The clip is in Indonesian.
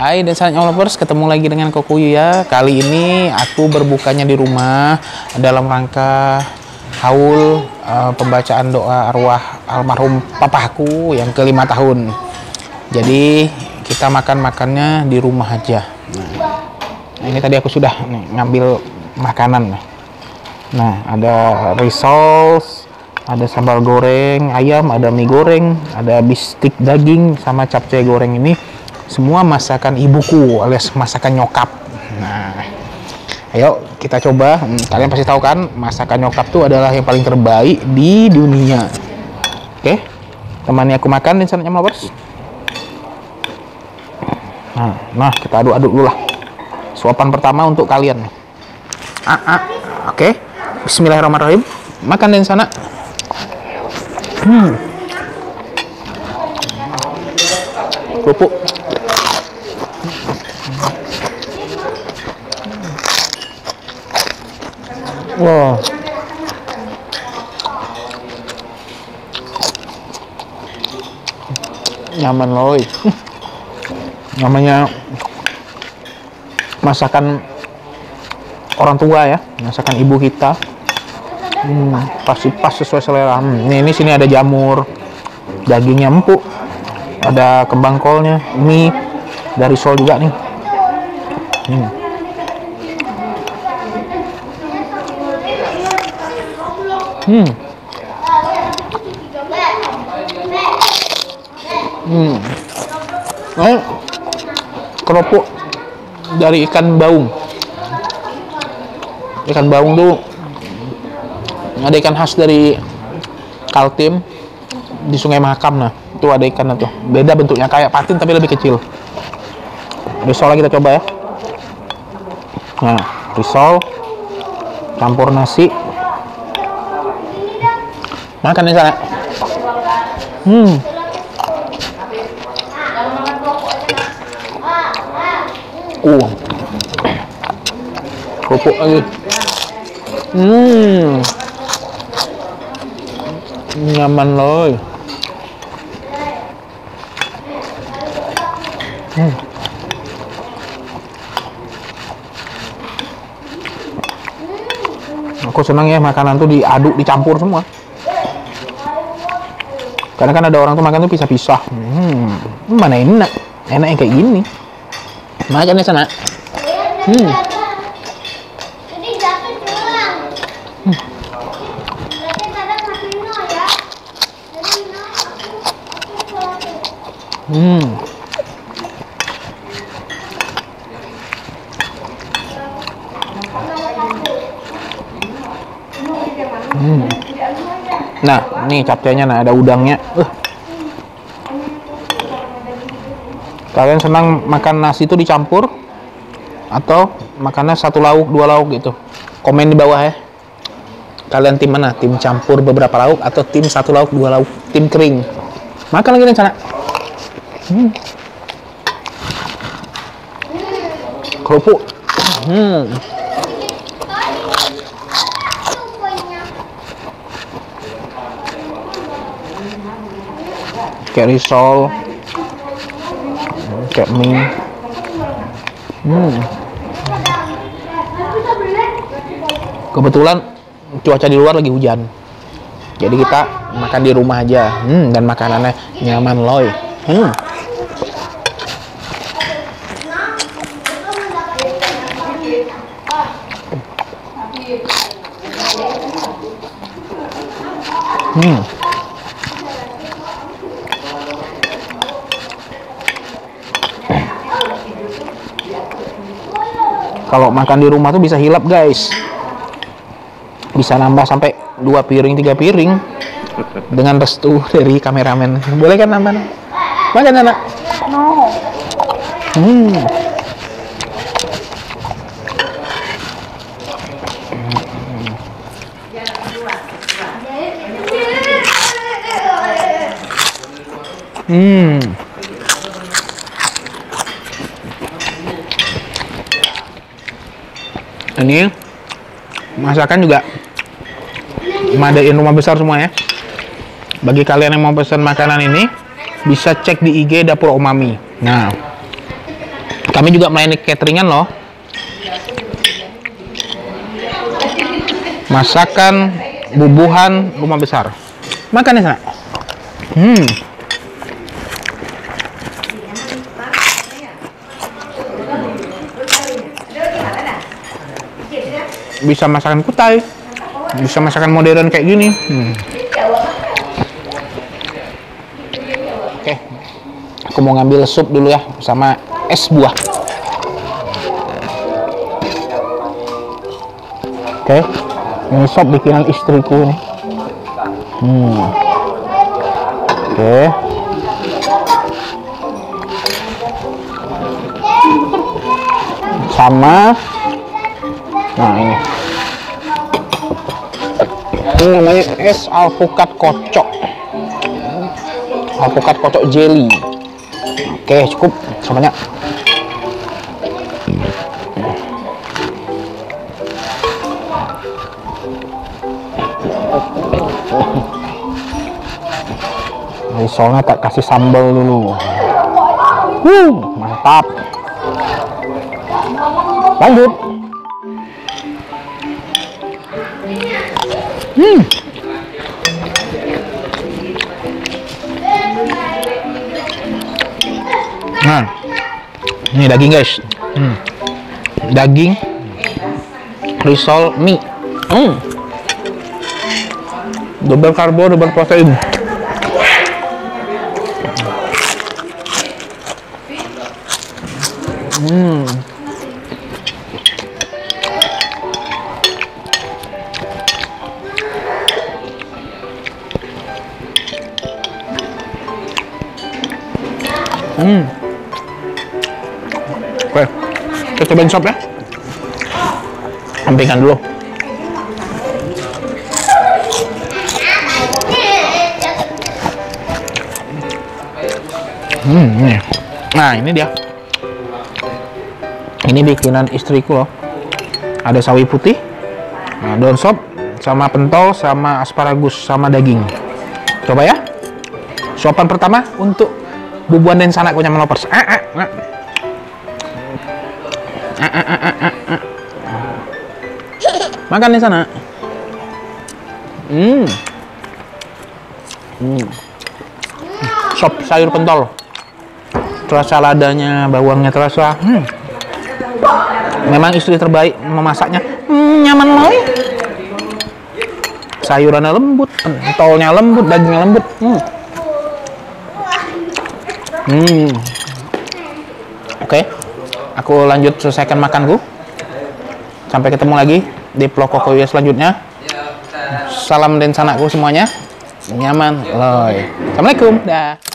Hai dan saatnya lovers, ketemu lagi dengan Kokuyu ya. Kali ini aku berbukanya di rumah dalam rangka haul pembacaan doa arwah almarhum papaku yang ke-5 tahun. Jadi kita makannya di rumah aja. Nah, ini tadi aku sudah ngambil makanan. Nah, ada risol, ada sambal goreng ayam, ada mie goreng, ada bistik daging sama capcay goreng. Ini semua masakan ibuku alias masakan nyokap. Nah, ayo kita coba. Kalian pasti tahu kan, masakan nyokap tuh adalah yang paling terbaik di dunia. Oke, temani aku makan di sana lovers. Nah, kita aduk-aduk dulu lah. Suapan pertama untuk kalian. Oke. Bismillahirrahmanirrahim. Makan di sana. Kerupuk. Wow. Nyaman loh. Namanya masakan orang tua ya, masakan ibu kita. Pasti pas sesuai selera. Ini sini ada jamur, dagingnya empuk, ada kembang kolnya, mie dari Seoul juga nih. Kerupuk dari ikan baung. Ikan baung tuh ada ikan khas dari Kaltim di Sungai Mahakam. Nah, itu ada ikan tuh. Beda bentuknya, kayak patin tapi lebih kecil. Risol lagi kita coba ya. Nah, risol campur nasi. Makan di sana. Kerupuk lagi. Nyaman loh. Aku senang ya makanan tuh diaduk, dicampur semua. Karena kan ada orang tuh makan tuh pisah-pisah. Mana enak? Enaknya kayak gini. Makan di sana. Nah, nih capcaynya, nah ada udangnya. Kalian senang makan nasi itu dicampur atau makannya satu lauk, dua lauk gitu? Komen di bawah ya. Kalian tim mana? Tim campur beberapa lauk atau tim satu lauk, dua lauk? Tim kering. Makan lagi nih sana. Kerupuk. Kayak risol, kayak mie. Kebetulan cuaca di luar lagi hujan, jadi kita makan di rumah aja. Dan makanannya nyaman loh. Kalau makan di rumah tuh bisa hilap guys, bisa nambah sampai 2 piring 3 piring dengan restu dari kameramen. Boleh kan nambah? Makan anak? No. Ini masakan juga madain rumah besar semua ya. Bagi kalian yang mau pesan makanan ini, bisa cek di IG Dapur Omami. Nah, Kami juga melayani cateringan loh. Masakan bubuhan rumah besar. Makan ya sana. Bisa masakan Kutai, bisa masakan modern kayak gini. Oke, aku mau ngambil sup dulu ya, sama es buah. Oke, ini sop bikinan istriku nih. Oke. Sama, nah ini namanya es alpukat kocok. Alpukat kocok jelly. Oke, cukup semuanya. Risolnya tak kasih sambal dulu. Mantap. Lanjut. Nah, ini daging guys. Daging risol mie. Double karbo, double protein. Oke, kita cobain sop ya. Sampingkan dulu. Nah, ini dia. Ini bikinan istriku loh. Ada sawi putih, nah, daun sop, sama pentol, sama asparagus, sama daging. Coba ya. Suapan pertama untuk bubuan dan sanak punya melovers. Makan di sana. Sop sayur pentol. Terasa ladanya, bawangnya terasa. Memang istri terbaik memasaknya. Nyaman loh. Sayurannya lembut, pentolnya lembut, dagingnya lembut. Oke, aku lanjut selesaikan makanku. Sampai ketemu lagi di vlog Kokoyo selanjutnya. Salam dan sanakku semuanya. Nyaman loh. Assalamualaikum. Dah.